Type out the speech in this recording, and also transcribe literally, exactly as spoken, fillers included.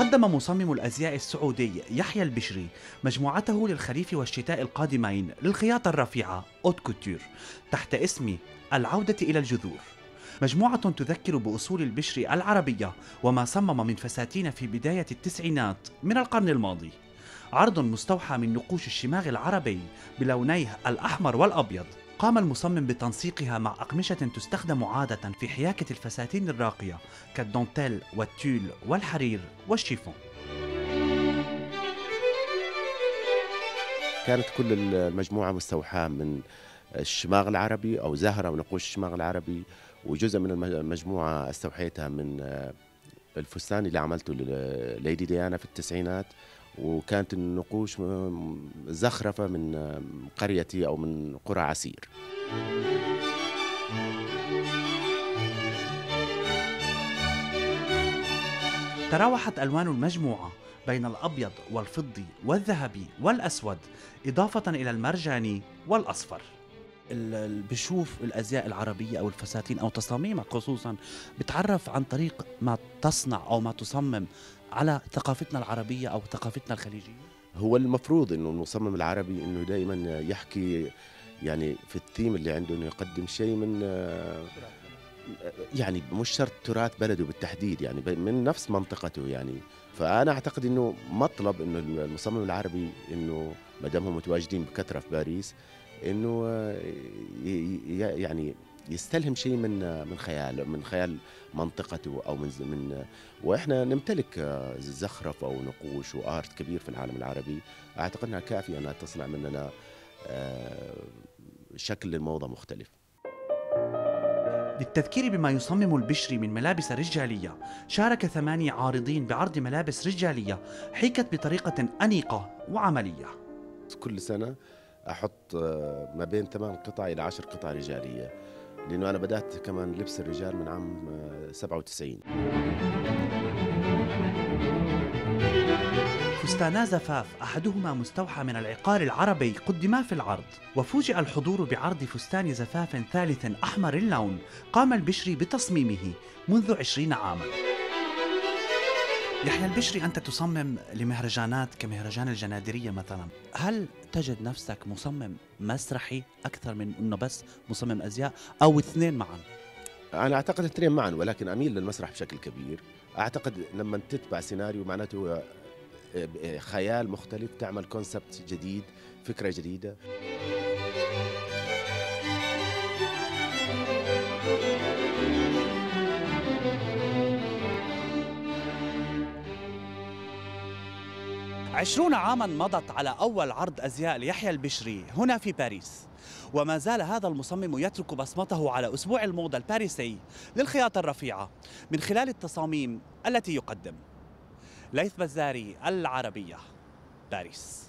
قدم مصمم الأزياء السعودي يحيى البشري مجموعته للخريف والشتاء القادمين للخياطة الرفيعة أوت كوتور تحت اسم العودة إلى الجذور، مجموعة تذكر بأصول البشري العربية وما صمم من فساتين في بداية التسعينات من القرن الماضي. عرض مستوحى من نقوش الشماغ العربي بلونيه الأحمر والأبيض، قام المصمم بتنسيقها مع أقمشة تستخدم عادة في حياكة الفساتين الراقية كالدونتيل والتول والحرير والشيفون. كانت كل المجموعة مستوحاة من الشماغ العربي أو زهرة ونقوش الشماغ العربي، وجزء من المجموعة استوحيتها من الفستان اللي عملته لليدي ديانا في التسعينات، وكانت النقوش زخرفة من قريتي أو من قرى عسير. تراوحت ألوان المجموعة بين الأبيض والفضي والذهبي والأسود، إضافة إلى المرجاني والأصفر. بشوف الأزياء العربية أو الفساتين أو تصاميمها خصوصا بتعرف عن طريق ما تصنع أو ما تصمم على ثقافتنا العربية أو ثقافتنا الخليجية. هو المفروض إنه المصمم العربي إنه دائما يحكي يعني في الثيم اللي عنده إنه يقدم شيء من يعني مش شرط تراث بلده بالتحديد، يعني من نفس منطقته يعني. فأنا أعتقد إنه مطلب إنه المصمم العربي إنه ما دام هم متواجدين بكثرة في باريس إنه يعني يستلهم شيء من من خيال من خيال منطقته أو من من وإحنا نمتلك زخرفة ونقوش وآرت كبير في العالم العربي. أعتقد أنها كافية أنها تصنع مننا شكل للموضة مختلف. للتذكير بما يصمم البشري من ملابس رجالية، شارك ثمانية عارضين بعرض ملابس رجالية حيكت بطريقة أنيقة وعملية. كل سنة أحط ما بين ثمان قطع إلى عشر قطع رجالية، لأنه أنا بدأت كمان لبس الرجال من عام سبعة وتسعين. فستانا زفاف أحدهما مستوحى من العقار العربي قدما في العرض، وفوجئ الحضور بعرض فستان زفاف ثالث أحمر اللون قام البشري بتصميمه منذ عشرين عاما. يحيى البشري، أنت تصمم لمهرجانات كمهرجان الجنادرية مثلا، هل تجد نفسك مصمم مسرحي أكثر من أنه بس مصمم أزياء أو اثنين معا؟ أنا أعتقد اثنين معا، ولكن أميل للمسرح بشكل كبير. أعتقد لما تتبع سيناريو معناته خيال مختلف، تعمل كونسبت جديد، فكرة جديدة. عشرون عاما مضت على أول عرض أزياء ليحيى البشري هنا في باريس، وما زال هذا المصمم يترك بصمته على أسبوع الموضة الباريسي للخياطة الرفيعة من خلال التصاميم التي يقدم. ليث بزاري، العربية، باريس.